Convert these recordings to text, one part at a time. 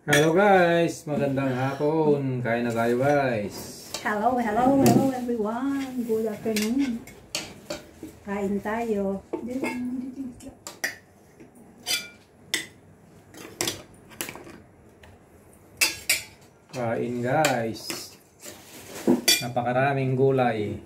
Hello guys, magandang hapon. Kain na tayo guys. Hello everyone. Good afternoon. Kain tayo. Kain guys. Napakaraming gulay.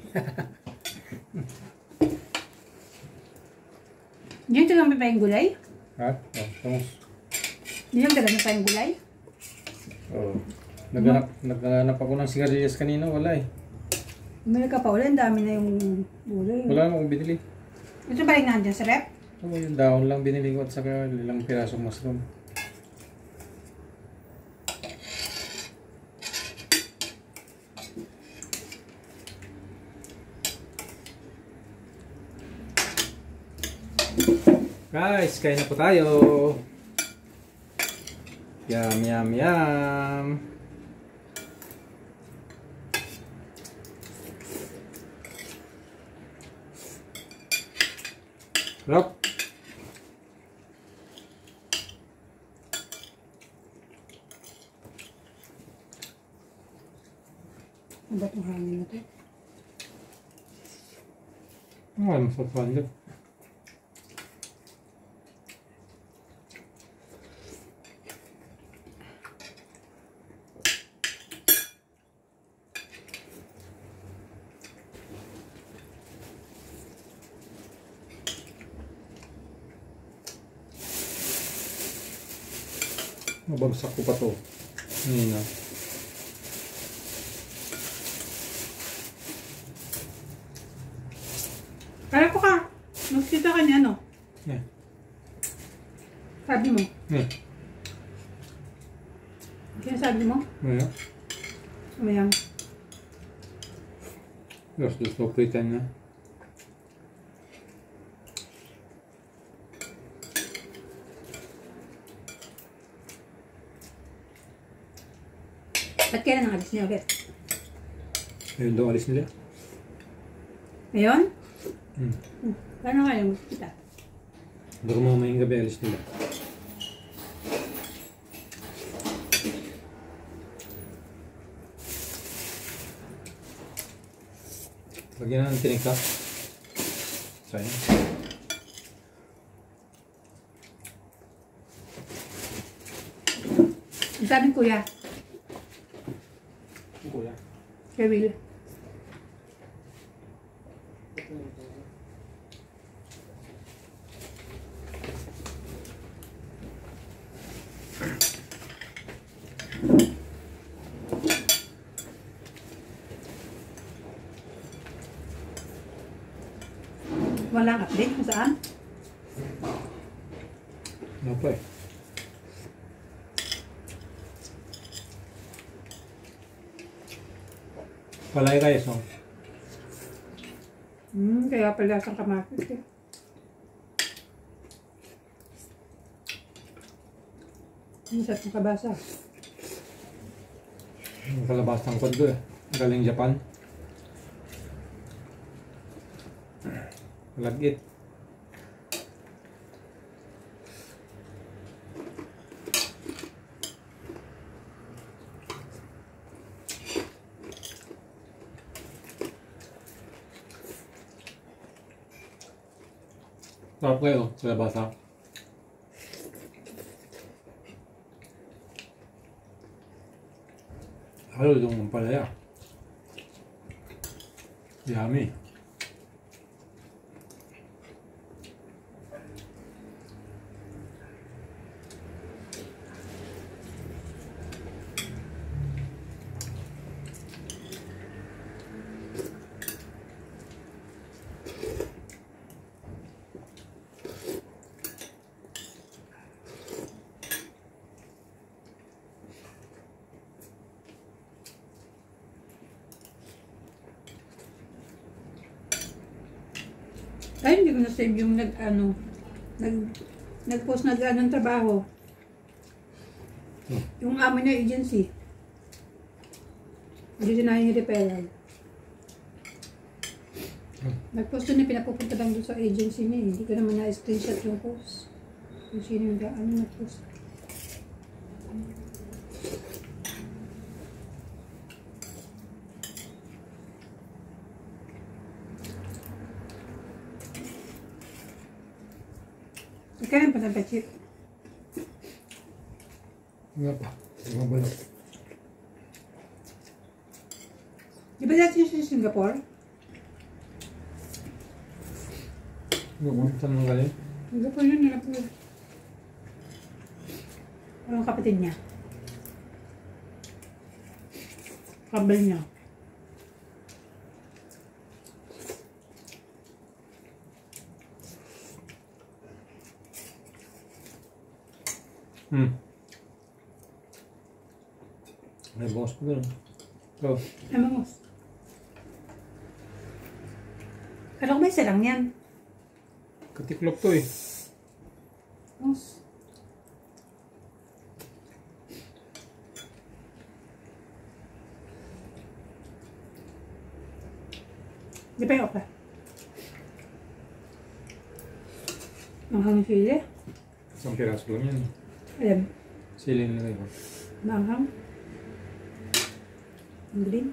Diyan taga may payong gulay? Ha? Oh, tungos. Diyan taga may payong gulay? Oh. Naghanap ako ng sigarilyas kanina, wala eh. Umili ka pa ulit, ang dami na yung gulay. Wala na akong binili. Ito ba yung nandiyan sa rep? Oh, yung dahon lang binili ko at saka ilang pirasong mushroom. Guys, kain na po tayo. Yum, yum, yum. Rock. Ang ba't ang hangin na ito? Ano sa panyo? Mabagsak ko pa to. Ngayon na. Kaya ko ka. Magkita ka niya, ano? Yeah. Sabi mo? Yeah. Kaya sabi mo? Yeah. Umayang. Just no pretend na. Ba't kailan ang alis niya ulit? Ayun daw alis nila. Ngayon? Hmm. Paano kayo magkita? Baka mamayang gabi alis nila. Lagyan na ng tinika. Sayang. Ang sabi ko, kuya. Kuya. Kaya Will. Walang update kung saan? Ano pa eh? Palay guys, no? Kaya pala sa kamatis eh. Ang sarap ng kabasa. Yung kalabasang kod ko eh. Galing Japan. Lagit. Sarap kayo, kalabasa. Halo yung palaya. Yummy. Ay, hindi ko na-save yung nag-post ng trabaho. Yung amo niya agency. Hindi sinahin yung referral. Nag-post doon na pinapupunta lang doon sa agency niya. Hindi ko naman na-screenshot yung post. Kung sino yung nag-post. Kailan pa sa chip? Nga pa. Mga balak. Di ba dati siya sa Singapore? Saan mo galing? Singapore yun, nila po. Ang kapatid niya. Kabel niya. May bongos pa doon. Oh. Ay, mangos. Kala ko may sarang yan. Katiklop to eh. Mangos. Di pa yung okra. Manghang sili. Isang piraso lang yan. Alam, Sili nila yun. manghang. Ang green.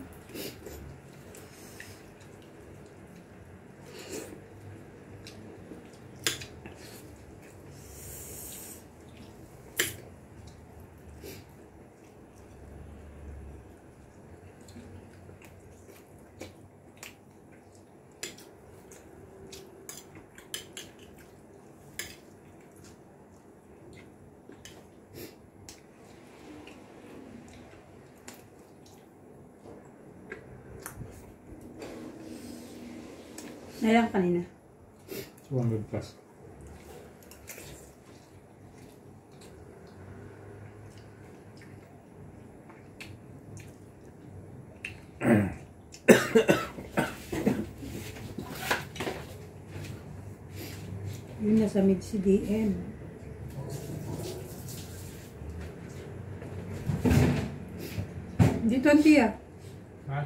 Nailang kanina. 200 plus. Yun nasa mid CDM. Dito ang tiya. Ha?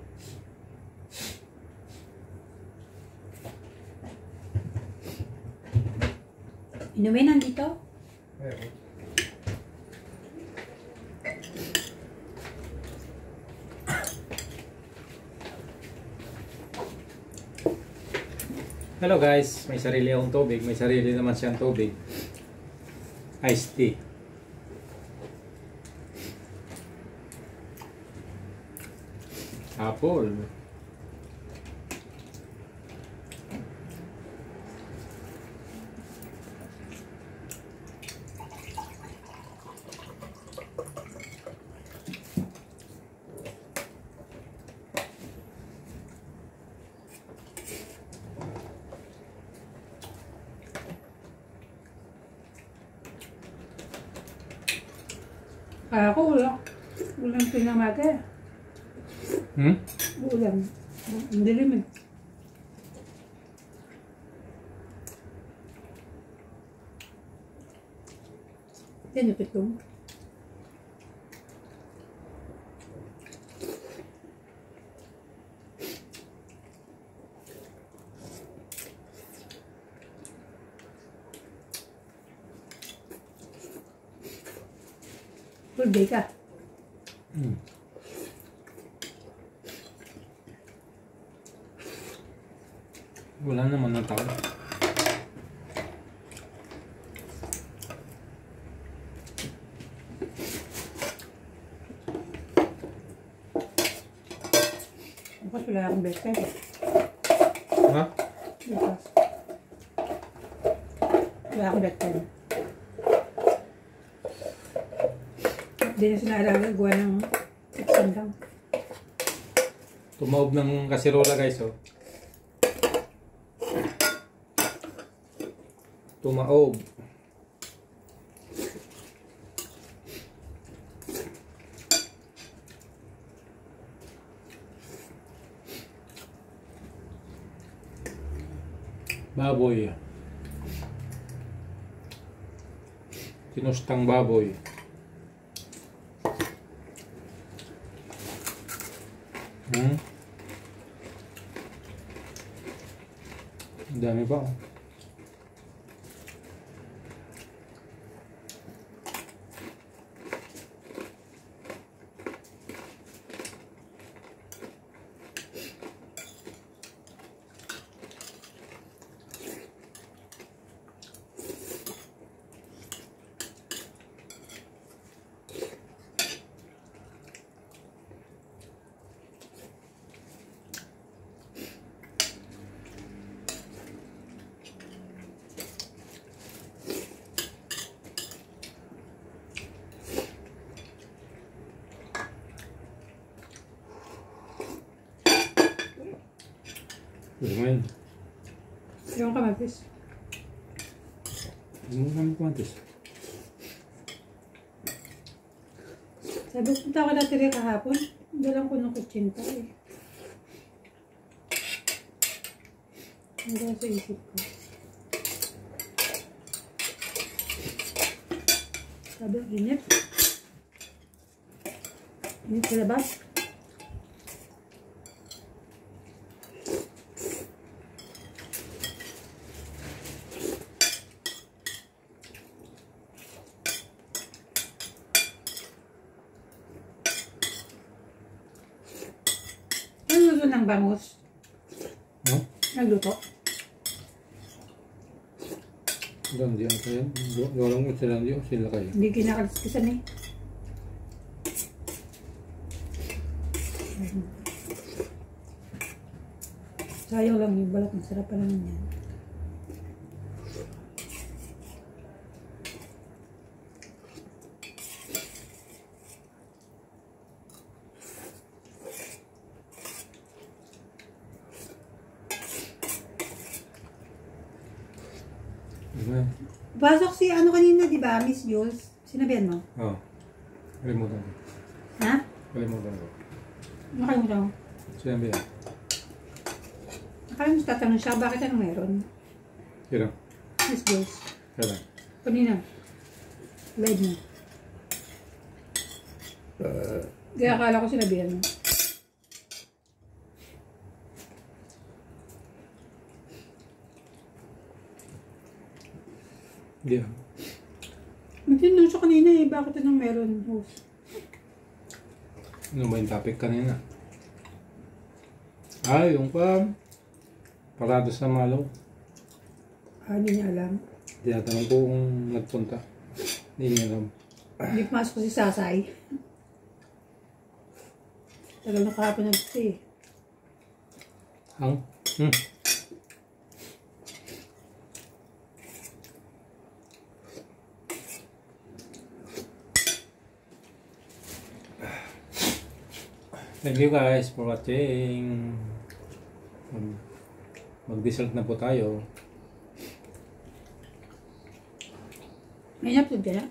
Inuwi nandito? Ayun. Hello guys, may sarili akong tubig, may sarili naman siyang tubig. Iced tea. Apple. Kaya ko ulang. Ulang pinamata. Ulang. Ang dilim eh. Yan yung pitong. Full day ka. Wala naman ng tao. Bukas wala akong best time. Ha? Bukas. Wala akong best time. Hindi na sinalaga. Gawa ng tiksan lang. Tumaob ng kasirola guys oh. Tumaob. Baboy. Tinustang baboy. Ang dami pa. Pwede mo yun. Yung kamatis. Pwede mo kami kumantis. Sabi ko, punta ko na tiri kahapon. Dalang ko ng kutsinta eh. Hanggang sa isip ko. Sabi, inip. Inip sa labas. Nagluto ng bangus. No? Nagluto. Doon, di ako yan. Doon mo sila, di ako sila kayo. Hindi kinakaliskisan eh. Sayang lang yung balat. Masarap pa naman yan. Diba? Pasok si ano kanina, di ba? Miss Jules. Sinabihan mo? Oo. Kalimutan ko. Ha? Kalimutan ko. Nakalimutan mo. Sinabi yan. Nakalimutan tatanong siya, bakit anong meron? Kailan? Miss Jules. Kailan? Kanina. Live na. Kaya akala ko sinabihan mo. Hindi ah. Magtinong siya kanina eh, bakit anong meron? Host. Ano ba yung topic kanina? Ah, yung parado sa Malaw. Hindi niya alam. Tinatanong ko kung nagpunta. Hindi niya alam. Hindi pumasok si Sasay. Tagal na kahapon nagpunta eh. Hang? Thank you guys for watching. Mag-dessert na po tayo. May naptod ka na?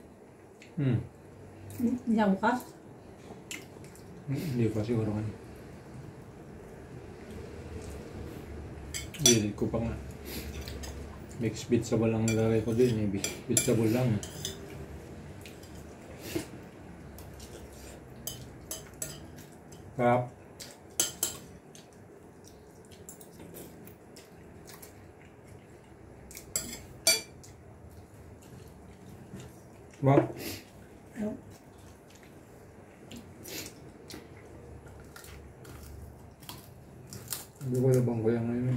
Hindi ako bukas? Hindi pa siguro nga. Hindi ko pa nga. Mixed vegetable lang nalagay ko din. Vegetable lang. Kap. Bang. Ayaw. Hindi ko labang ko yan ngayon.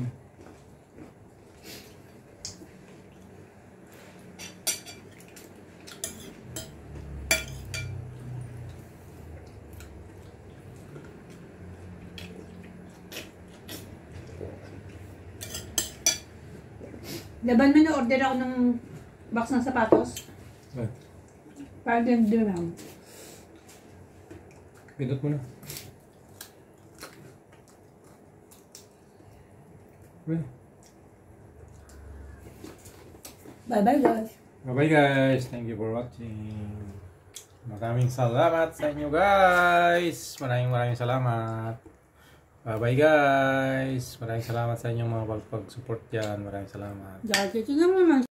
Laban mo na-order ako ng box ng sapatos. Ay, Para din lang. pindot mo na. Well, Bye-bye guys. bye guys. Thank you for watching. Maraming salamat sa inyo guys. Maraming salamat. Bye guys. Maraming salamat sa inyong mga pag-support dyan. Maraming salamat. Dahil ito naman